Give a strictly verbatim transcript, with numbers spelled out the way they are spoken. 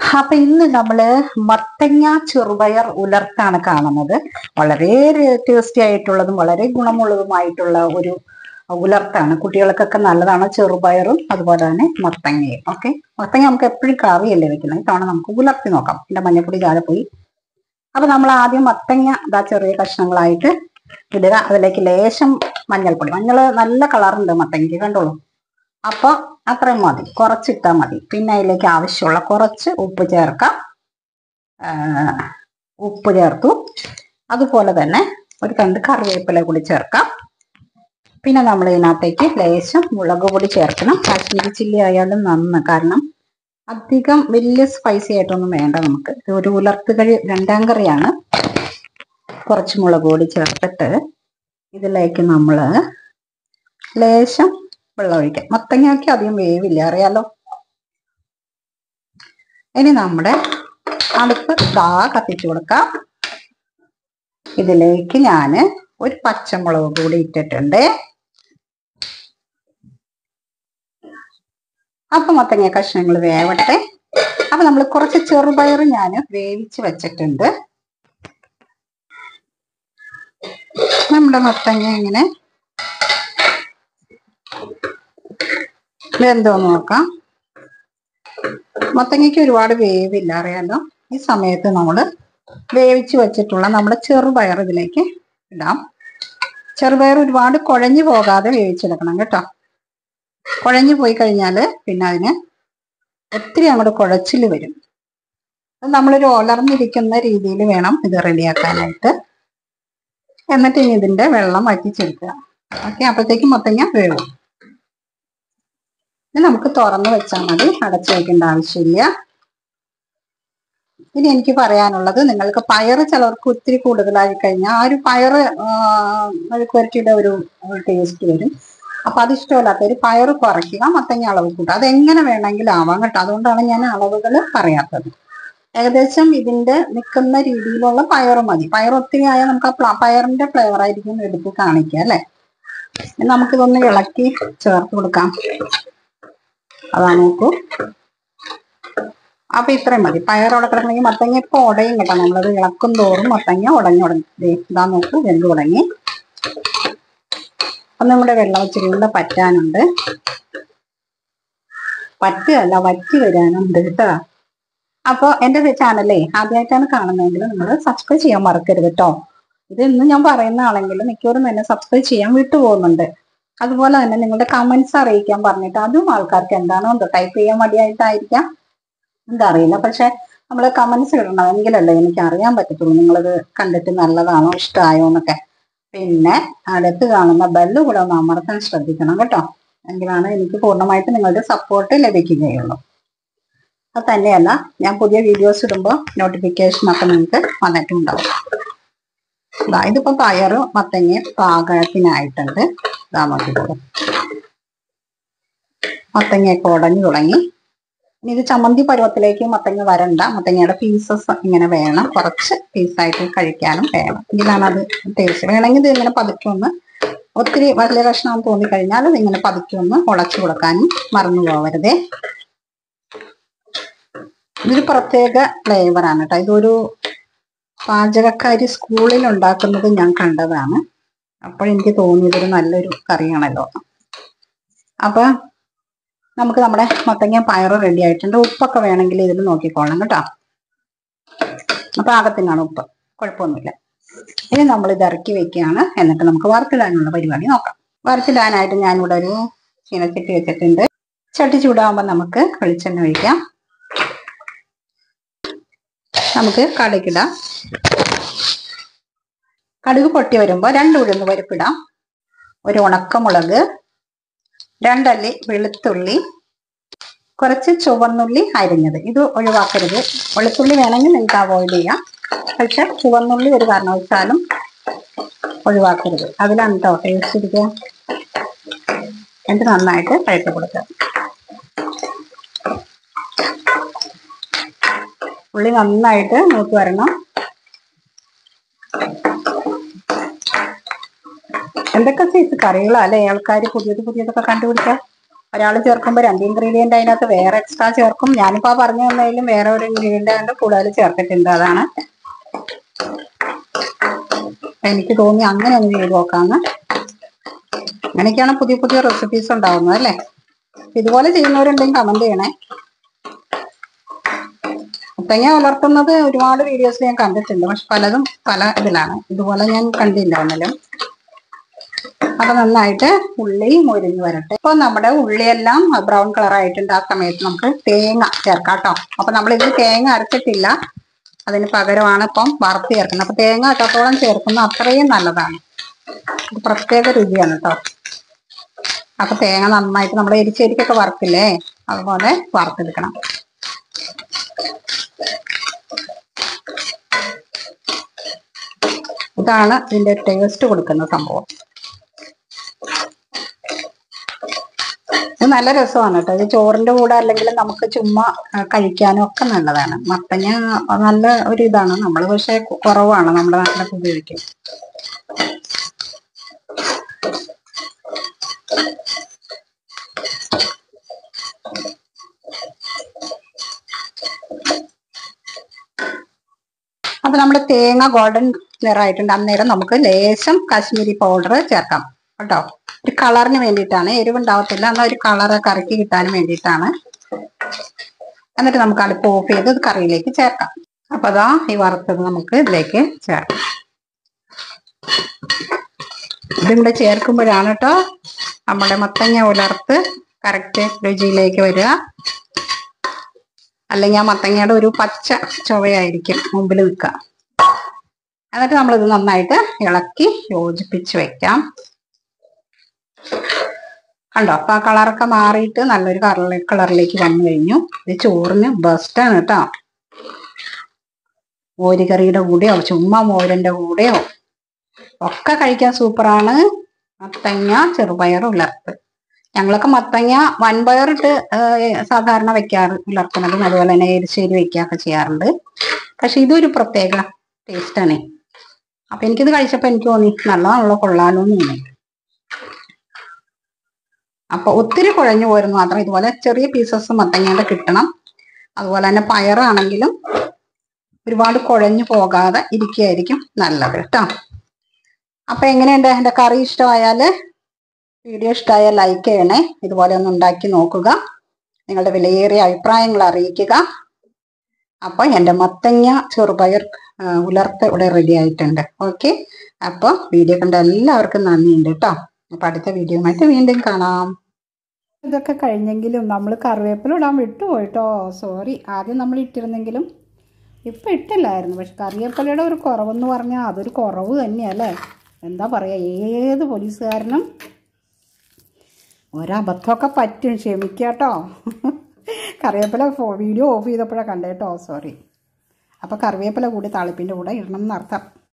അപ്പൊ ഇന്ന് നമ്മള് മത്തങ്ങ ചെറുപയർ ഉലർത്താണ് കാണുന്നത്. വളരെ ടേസ്റ്റി ആയിട്ടുള്ളതും വളരെ ഗുണമുള്ളതുമായിട്ടുള്ള ഒരു ഉലർത്താണ്. കുട്ടികൾക്കൊക്കെ നല്ലതാണ് ചെറുപയറും അതുപോലെ തന്നെ മത്തങ്ങയും. ഓക്കെ, മത്തങ്ങ നമുക്ക് എപ്പോഴും കറിയല്ലേ വെക്കുന്നത്, ഇത്തവണ നമുക്ക് ഉലർത്തി നോക്കാം. പിന്നെ മഞ്ഞപ്പൊടി താഴെ പോയി. അപ്പൊ നമ്മൾ ആദ്യം മത്തങ്ങ ഇതാ ചെറിയ കഷ്ണങ്ങളായിട്ട് ഇടുക. അതിലേക്ക് ലേശം മഞ്ഞൾപ്പൊടി, മഞ്ഞൾ നല്ല കളറുണ്ട് മത്തങ്ങയ്ക്ക്, കണ്ടോളൂ. അപ്പൊ അത്രയും മതി, കുറച്ചിട്ടാൽ മതി. പിന്നെ അതിലേക്ക് ആവശ്യമുള്ള കുറച്ച് ഉപ്പ് ചേർക്കാം. ഉപ്പ് ചേർത്തു. അതുപോലെ തന്നെ ഒരു രണ്ട് കറിവേപ്പില കൂടി ചേർക്കാം. പിന്നെ നമ്മൾ ഇതിനകത്തേക്ക് ലേശം മുളക് പൊടി ചേർക്കണം. കാശ്മീരി ചില്ലി ആയാലും നന്ന്, കാരണം അധികം വലിയ സ്പൈസി ആയിട്ടൊന്നും വേണ്ട നമുക്ക്. ഇത് ഒരു ഉലർത്ത് കഴി രണ്ടാം കറിയാണ്. കുറച്ച് മുളക് പൊടി ചേർത്തിട്ട് ഇതിലേക്ക് നമ്മൾ ലേശം വെള്ളം ഒഴിക്കാം. മത്തങ്ങയൊക്കെ അധികം വേവില്ല, അറിയാലോ. ഇനി നമ്മുടെ അടുപ്പ് ദാ കത്തിച്ചു കൊടുക്കാം. ഇതിലേക്ക് ഞാൻ ഒരു പച്ചമുളക് കൂടി ഇട്ടിട്ടുണ്ട്. അപ്പൊ മത്തങ്ങ കഷ്ണങ്ങൾ വേവട്ടെ. അപ്പൊ നമ്മൾ കുറച്ച് ചെറുപയർ ഞാൻ വേവിച്ച് വെച്ചിട്ടുണ്ട്. നമ്മുടെ മത്തങ്ങ ഇങ്ങനെ വെന്തോന്ന് നോക്കാം. മത്തങ്ങയ്ക്ക് ഒരുപാട് വേവില്ല, അറിയാലോ. ഈ സമയത്ത് നമ്മൾ വേവിച്ച് വെച്ചിട്ടുള്ള നമ്മുടെ ചെറുപയർ ഇതിലേക്ക് ഇടാം. ചെറുപയർ ഒരുപാട് കുഴഞ്ഞു പോകാതെ വേവിച്ചെടുക്കണം കേട്ടോ. കുഴഞ്ഞു പോയി കഴിഞ്ഞാൽ പിന്നെ അതിന് ഒത്തിരി അങ്ങോട്ട് കുഴച്ചിൽ വരും. അത് നമ്മളൊരു ഒലർന്നിരിക്കുന്ന രീതിയിൽ വേണം ഇത് റെഡിയാക്കാനായിട്ട്. എന്നിട്ട് ഇനി ഇതിന്റെ വെള്ളം വറ്റിച്ചെടുക്കുക. ഓക്കെ, അപ്പോഴത്തേക്കും മത്തങ്ങ വേവും. ഇനി നമുക്ക് തുറന്ന് വെച്ചാൽ മതി, അടച്ചു വയ്ക്കേണ്ട ആവശ്യമില്ല. ഇനി എനിക്ക് പറയാനുള്ളത്, നിങ്ങൾക്ക് പയറ് ചിലർക്ക് ഒത്തിരി കൂടുതലായി കഴിഞ്ഞാൽ ആ ഒരു പയറ് മെഴുക്കുവരട്ടിയുടെ ഒരു ടേസ്റ്റ് വരും. അപ്പൊ അത് ഇഷ്ടമല്ലാത്തൊരു പയറ് കുറയ്ക്കുക, മത്തങ്ങ അളവ് കൂട്ടുക. അതെങ്ങനെ വേണമെങ്കിലും ആവാം കേട്ടോ. അതുകൊണ്ടാണ് ഞാൻ അളവുകൾ പറയാത്തത്. ഏകദേശം ഇതിന്റെ നിൽക്കുന്ന രീതിയിലുള്ള പയറ് മതി. പയർ ഒത്തിരി ആയാൽ നമുക്ക് ആ പയറിന്റെ ഫ്ലേവർ ആയിരിക്കും എടുത്ത് കാണിക്കുക, അല്ലെ. നമുക്കിതൊന്ന് ഇളക്കി ചേർത്ത് കൊടുക്കാം. അതാ നോക്കൂ. അപ്പൊ ഇത്രയും മതി. പയറോടെ കിടക്കണമെങ്കിൽ മത്തങ്ങ ഇപ്പൊ ഉടയും കേട്ടോ. നമ്മളത് ഇളക്കും തോറും മത്തങ്ങ ഉടഞ്ഞുടങ്ങി. ഇതാ നോക്കൂ, വെന്ത് തുടങ്ങി. അപ്പൊ നമ്മുടെ വെള്ളം ഇച്ചിരി കൂടെ പറ്റാനുണ്ട്. പറ്റുകയല്ല, വറ്റി വരാനുണ്ട് കേട്ടോ. അപ്പൊ എന്റെ ചാനലേ ആദ്യമായിട്ടാണ് കാണുന്നതെങ്കിൽ നിങ്ങൾ സബ്സ്ക്രൈബ് ചെയ്യാൻ മറക്കരുത് കേട്ടോ. ഇത് ഇന്ന് ഞാൻ പറയുന്ന ആണെങ്കിൽ മിക്കവരും തന്നെ സബ്സ്ക്രൈബ് ചെയ്യാൻ വിട്ടുപോകുന്നുണ്ട്. അതുപോലെ തന്നെ നിങ്ങളുടെ കമന്റ്സ് അറിയിക്കാൻ പറഞ്ഞിട്ട് അതും ആൾക്കാർക്ക് എന്താണോ എന്തോ ടൈപ്പ് ചെയ്യാൻ മടിയായിട്ടായിരിക്കാം, എന്താ അറിയില്ല. പക്ഷെ നമ്മൾ കമന്റ്സ് ഇടണം, എങ്കിലല്ലേ എനിക്ക് അറിയാൻ പറ്റത്തുള്ളൂ നിങ്ങളത് കണ്ടിട്ട് നല്ലതാണോ ഇഷ്ടമായോ എന്നൊക്കെ. പിന്നെ അടുത്ത് കാണുന്ന ബെല്ല് കൂടെ ഒന്ന് അമർത്താൻ ശ്രദ്ധിക്കണം കേട്ടോ. എങ്കിലാണ് എനിക്ക് പൂർണ്ണമായിട്ട് നിങ്ങളുടെ സപ്പോർട്ട് ലഭിക്കുകയുള്ളൂ. അത് തന്നെയല്ല, ഞാൻ പുതിയ വീഡിയോസ് ഇടുമ്പോൾ നോട്ടിഫിക്കേഷൻ ഒക്കെ നിങ്ങൾക്ക് വന്നിട്ടുണ്ടാവും. ഇതാ ഇതിപ്പോ പയറ് മത്തങ്ങ പാകത്തിനായിട്ടുണ്ട്. ഇതാ നോക്കിക്കോളൂ, മത്തങ്ങയൊക്കെ ഉടഞ്ഞു തുടങ്ങി. ഇനി ഇത് ചമ്മന്തി പരുവത്തിലേക്ക് മത്തങ്ങ വരണ്ട. മത്തങ്ങയുടെ പീസസ് ഇങ്ങനെ വേണം, കുറച്ച് പീസായിട്ട് കഴിക്കാനും വേണം. എങ്കിലാണ് അത് ടേസ്റ്റ്. വേണമെങ്കിൽ ഇത് ഇങ്ങനെ പതുക്കെ ഒന്ന്, ഒത്തിരി വലിയ കഷ്ണം തോന്നിക്കഴിഞ്ഞാൽ ഇതിങ്ങനെ പതുക്കെ ഒന്ന് ഉടച്ചു കൊടുക്കാനും മറന്നു പോകരുതേ. ഇതൊരു പ്രത്യേക ഫ്ലേവറാണ് കേട്ടോ. ഇതൊരു പാചകക്കാരി സ്കൂളിൽ ഉണ്ടാക്കുന്നത് ഞാൻ കണ്ടതാണ്. അപ്പോഴെനിക്ക് തോന്നിയതൊരു നല്ലൊരു കറിയാണല്ലോ. അപ്പൊ നമുക്ക് നമ്മുടെ മത്തങ്ങ പയറ് റെഡി ആയിട്ടുണ്ട്. ഉപ്പൊക്കെ വേണമെങ്കിൽ ഇതിൽ നോക്കിക്കോളാം കേട്ടോ. അപ്പൊ ആകത്തിനാണ് ഉപ്പ്, കുഴപ്പമൊന്നുമില്ല. ഇനി നമ്മൾ ഇത് ഇറക്കി വെക്കുകയാണ്. എന്നിട്ട് നമുക്ക് വറുത്തിടാനുള്ള പരിപാടി നോക്കാം. വറുത്തിടാനായിട്ട് ഞാനിവിടെ ഒരു ചീനച്ചട്ടി വെച്ചിട്ടുണ്ട്. ചട്ടി ചൂടാകുമ്പോൾ നമുക്ക് വെളിച്ചെണ്ണ ഒഴിക്കാം. നമുക്ക് കടുകിടാം. കടുക് പൊട്ടി വരുമ്പോൾ രണ്ട് ഉഴുന്ന് പരിപ്പിടാം, ഒരു ഉണക്കമുളക്, രണ്ടല്ലി വെളുത്തുള്ളി, കുറച്ച് ചുവന്നുള്ളി അരിഞ്ഞത്. ഇത് ഒഴിവാക്കരുത്. വെളുത്തുള്ളി വേണമെങ്കിൽ നിങ്ങൾക്ക് അവോയ്ഡ് ചെയ്യാം, പക്ഷെ ചുവന്നുള്ളി ഒരു കാരണവശാലും ഒഴിവാക്കരുത്. അതിലാണ് കേട്ടോ ടേസ്റ്റ് ഇരിക്കുക. എന്നിട്ട് നന്നായിട്ട് വഴറ്റി കൊടുക്കുക. ഉള്ളി നന്നായിട്ട് മൂത്ത് വരണം. എന്തൊക്കെ സൈസ് കറികളാ അല്ലെ ആൾക്കാർ പുതിയത് പുതിയതൊക്കെ കണ്ടുപിടിക്കാം. ഒരാൾ ചേർക്കുമ്പോൾ രണ്ട് ഇൻഗ്രീഡിയൻ്റ് അതിനകത്ത് വേറെ എക്സ്ട്രാ ചേർക്കും. ഞാനിപ്പോൾ ആ പറഞ്ഞു തന്നതിലും വേറെ ഒരു ഇൻഗ്രീഡിയൻ്റ് ആയിട്ട് കൂടുതൽ ചേർത്തിട്ടുണ്ട്. അതാണ് എനിക്ക് തോന്നി അങ്ങനെ ഒന്ന് ചെയ്ത് നോക്കാമെന്ന്. അങ്ങനെയൊക്കെയാണ് പുതിയ പുതിയ റെസിപ്പീസ് ഉണ്ടാവുന്നത് അല്ലേ. ഇതുപോലെ ചെയ്യുന്നവരുണ്ടെങ്കിൽ കമന്റ് ചെയ്യണേ. മുത്തങ്ങ വളർത്തുന്നത് ഒരുപാട് വീഡിയോസ് ഞാൻ കണ്ടിട്ടുണ്ട്, പക്ഷെ പലതും പല ഇതിലാണ്. ഇതുപോലെ ഞാൻ കണ്ടില്ല ഒന്നിലും. അപ്പൊ നന്നായിട്ട് ഉള്ളി മൊരിഞ്ഞ് വരട്ടെ. ഇപ്പൊ നമ്മുടെ ഉള്ളിയെല്ലാം ബ്രൗൺ കളർ ആയിട്ടുണ്ട്. ആ സമയത്ത് നമുക്ക് തേങ്ങ ചേർക്കാം കേട്ടോ. അപ്പൊ നമ്മളിത് തേങ്ങ അരച്ചിട്ടില്ല, അതിന് പകരമാണ് ഇപ്പം വറുത്ത് ചേർക്കുന്നത്. അപ്പൊ തേങ്ങ എത്രത്തോളം ചേർക്കുന്നത് അത്രയും നല്ലതാണ്. ഇത് പ്രത്യേക രുചിയാണ് കേട്ടോ. അപ്പൊ തേങ്ങ നന്നായിട്ട് നമ്മൾ എരിച്ചെരിക്കൊക്കെ വറുക്കില്ലേ, അതുപോലെ വറുത്തെടുക്കണം. ഇതാണ് ഇതിന്റെ ടേസ്റ്റ് കൊടുക്കുന്ന സംഭവം. ഇത് നല്ല രസമാണ് കേട്ടോ. ഇത് ചോറിന്റെ കൂടെ അല്ലെങ്കിൽ നമുക്ക് ചുമ്മാ കഴിക്കാനും ഒക്കെ നല്ലതാണ്. മത്തങ്ങ നല്ല ഒരു ഇതാണ്. നമ്മൾ പക്ഷെ കുറവാണ് നമ്മുടെ നാട്ടിലൊക്കെ ഉപയോഗിക്കും. അപ്പൊ നമ്മുടെ തേങ്ങ ഗോൾഡൻ നിറമായിട്ടുണ്ട്. അന്നേരം നമുക്ക് ലേശം കാശ്മീരി പൗഡർ ചേർക്കാം കേട്ടോ. ഒരു കളറിന് വേണ്ടിയിട്ടാണ്, എരിവുണ്ടാവത്തില്ല, എന്നാൽ ഒരു കളറ് കറിക്ക് കിട്ടാനും വേണ്ടിയിട്ടാണ്. എന്നിട്ട് നമുക്ക് അടുപ്പ് ഓഫ് ചെയ്ത് കറിയിലേക്ക് ചേർക്കാം. അപ്പൊ അതാ ഈ വറുത്തത് നമുക്ക് ഇതിലേക്ക് ചേർക്കാം. ഇതിവിടെ ചേർക്കുമ്പോഴാണ് കേട്ടോ നമ്മുടെ മത്തങ്ങ ഉലർത്ത് കറക്റ്റ് രുചിയിലേക്ക് വരിക. അല്ലെങ്കിൽ ആ മത്തങ്ങയുടെ ഒരു പച്ച ചുവയായിരിക്കും മുമ്പിൽ നിൽക്കുക. എന്നിട്ട് നമ്മളിത് നന്നായിട്ട് ഇളക്കി യോജിപ്പിച്ച് വെക്കാം. കണ്ടോ, അപ്പൊ ആ കളറൊക്കെ മാറിയിട്ട് നല്ലൊരു കളർ കളറിലേക്ക് വന്നു കഴിഞ്ഞു. ഇത് ചോറിന് ബെസ്റ്റാണ് കേട്ടോ. മോരുകറിയുടെ കൂടെയോ ചുമ്മാ മോരിന്റെ കൂടെയോ ഒക്കെ കഴിക്കാൻ സൂപ്പറാണ് മത്തങ്ങ ചെറുപയർ ഉലർത്ത്. ഞങ്ങളൊക്കെ മത്തങ്ങ വൻപയറിട്ട് സാധാരണ വെക്കാറ് ഉലർത്തുന്നത്, അതുപോലെ തന്നെ എരിശ്ശേരി വെക്കുകയൊക്കെ ചെയ്യാറുണ്ട്. പക്ഷെ ഇതൊരു പ്രത്യേക ടേസ്റ്റാണേ. അപ്പൊ എനിക്കിത് കഴിച്ചപ്പോൾ എനിക്ക് തോന്നി നല്ലതാണല്ലോ, കൊള്ളാലോ എന്ന് തോന്നി. അപ്പൊ ഒത്തിരി കുഴഞ്ഞു പോരുന്നു മാത്രം. ഇതുപോലെ ചെറിയ പീസസ് മത്തങ്ങയുടെ കിട്ടണം. അതുപോലെ തന്നെ പയറാണെങ്കിലും ഒരുപാട് കുഴഞ്ഞു പോകാതെ ഇരിക്കുകയായിരിക്കും നല്ലത് കേട്ടോ. അപ്പൊ എങ്ങനെയുണ്ട് എൻ്റെ കറി? ഇഷ്ടമായാല് വീഡിയോ ഇഷ്ടമായാൽ ലൈക്ക് ചെയ്യണേ. ഇതുപോലെ ഒന്ന് ഉണ്ടാക്കി നോക്കുക. നിങ്ങളുടെ വിലയേറിയ അഭിപ്രായങ്ങൾ അറിയിക്കുക. അപ്പൊ എൻ്റെ മത്തങ്ങ ചെറുപയർ ഉലർത്ത് ഇവിടെ റെഡി ആയിട്ടുണ്ട്. ഓക്കെ, അപ്പോൾ വീഡിയോ കണ്ട എല്ലാവർക്കും നന്ദിയുണ്ട് കേട്ടോ. അപ്പൊ അടുത്ത വീഡിയോയുമായിട്ട് വീണ്ടും കാണാം. ഇതൊക്കെ കഴിഞ്ഞെങ്കിലും നമ്മൾ കറിവേപ്പില ഇടാൻ വിട്ടുപോയിട്ടോ. സോറി, ആദ്യം നമ്മൾ ഇട്ടിരുന്നെങ്കിലും ഇപ്പം ഇട്ടില്ലായിരുന്നു. പക്ഷെ കറിവേപ്പിലയുടെ ഒരു കുറവെന്ന് പറഞ്ഞാൽ അതൊരു കുറവ് തന്നെയല്ലേ. എന്താ പറയുക, ഏത് പോലീസുകാരനും ഒരബദ്ധമൊക്കെ പറ്റും. ക്ഷമിക്കാട്ടോ. കറിവേപ്പില വീഡിയോ ഓഫ് ചെയ്തപ്പോഴാണ് കണ്ടേട്ടോ. സോറി. അപ്പോൾ കറിവേപ്പില കൂടി താളിപ്പിൻ്റെ കൂടെ ഇടണം എന്നർത്ഥം.